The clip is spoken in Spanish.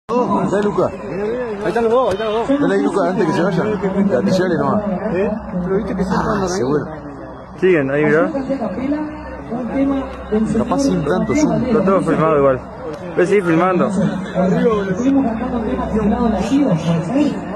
Dale, Luca. Ahí están los dos, ahí están los dos. Dale ahí, Luca, antes que se vayan. Que atenciones nomás. Pero viste que se están Seguro. Siguen, ahí mirá. Capaz sin tanto zoom. Está todo filmado igual. Voy a seguir filmando. Arriba,